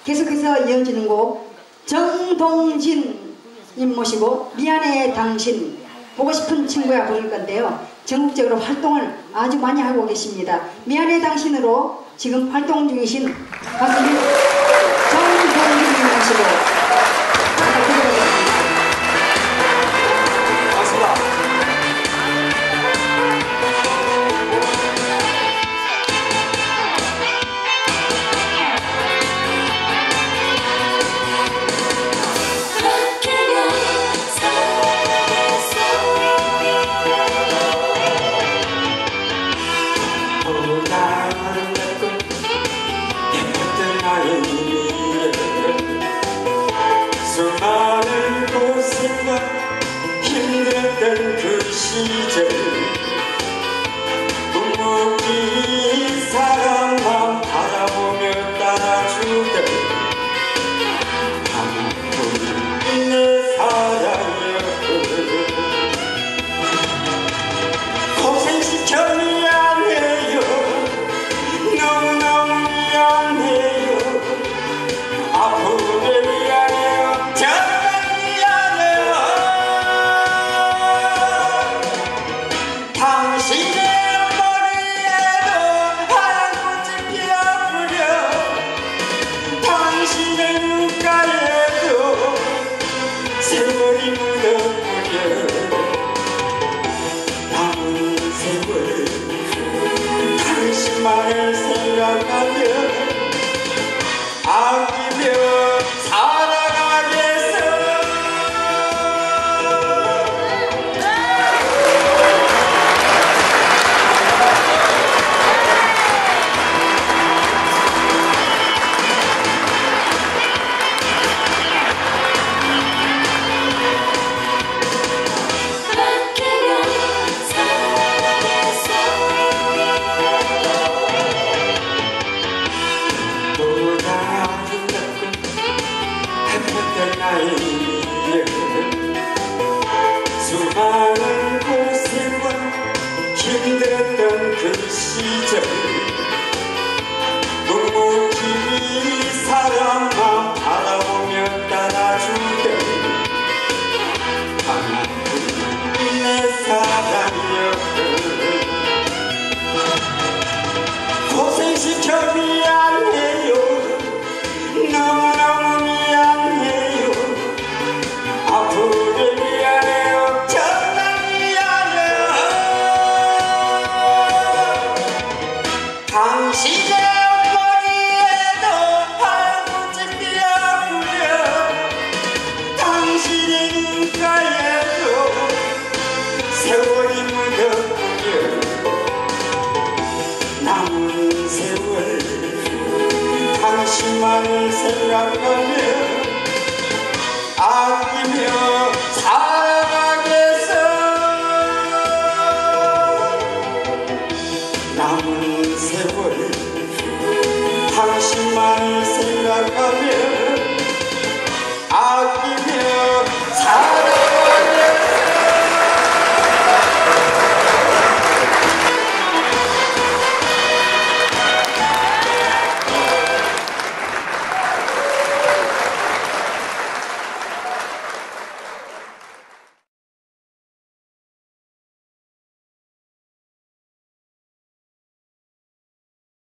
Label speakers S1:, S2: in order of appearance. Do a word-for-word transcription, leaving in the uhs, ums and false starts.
S1: 계속해서 이어지는 곡 정동진님 모시고 미안해 당신 보고 싶은 친구야 부를 건데요. 전국적으로 활동을 아주 많이 하고 계십니다. 미안해 당신으로 지금 활동 중이신 가수님 정동진님 모시고
S2: 수많은 고생과 힘들었던 그 시절 묵묵히 사랑만 바라보며 따라주던 하나뿐인 내 사랑이여 고생시켜 미안해요 너무너무 미안해요 아프게 미안해요 정말 미안해요 당신의 머리에도 하얀 꽃을 피어버려 당신의 눈가에도 세월이 묻어버려 남은 세월 당신만을 생각하며 아끼며 살아가겠어. 수많은 고생과 힘들었던 그 시절 묵묵히 사랑만 바라보며 따라주던 하나뿐인 내 사랑이여 고생시켜 미안해요 너무너무 미안해요 아프게 미안해요 정말 미안해요 당신의 머리에도 하얀 꽃을 피어버려 당신의 눈가에도 세월이 묻어버려 남은 세월 당신만을 생각하며 아끼며 살아가겠어. 남은 세월 당신만을 생각하며 아끼며 살아가겠어.